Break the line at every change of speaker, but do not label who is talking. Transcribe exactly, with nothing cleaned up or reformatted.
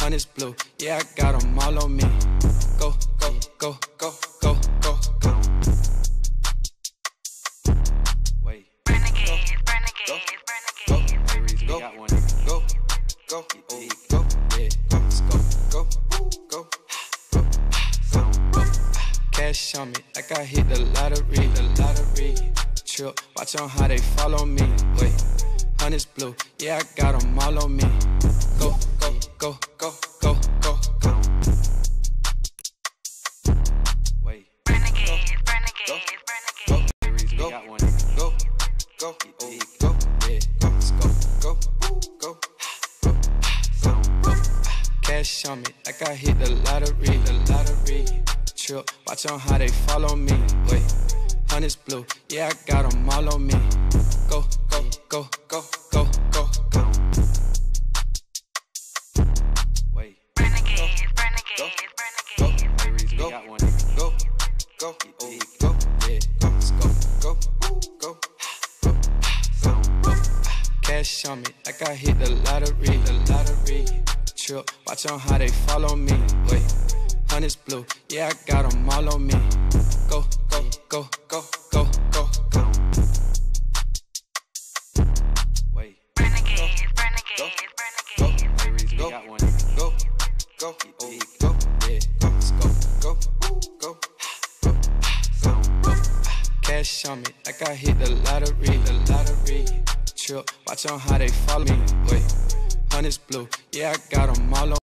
Honey's blue, yeah, I got them all on me. Go, go, go, go, go, go, go. Wait.
Renegade, renegade, renegade.
Go, got one. Go, go, oh, go, yeah, go, let's go, go, go, go, go, go. Cash on me, like I hit the lottery, the lottery. Trip, watch on how they follow me. Wait, honey's blue, yeah, I got them all on me. Go, go, go, go, go, go, go. Wait.
Renegade, renegade, renegade.
Go, got one. Go, go, oh, go, yeah, go, let's go, go, go, go, go, go. Cash on me, like I hit the lottery, the lottery. Trip, watch on how they follow me. Wait, honey's blue, yeah, I got them all on me. Go, go, go, go, go, go, go. Wait.
Renegade, renegade, renegade.
Go, got one. Go, go, oh, go, yeah, go, let's go, go, go, go, go, go. Cash on me, like I hit the lottery, the lottery. Trip, watch on how they follow me. Wait, honey's blue, yeah, I got them all on me. Go, go, go, go, go, go, go. Wait.
Renegade, renegade, renegade.
Go, got one. Go, go, oh, go, yeah, go, let's go, go, go, go, go, go. Cash on me, like I hit the lottery, the lottery. Trip, watch on how they follow me. Wait, honey's blue, yeah, I got them all on.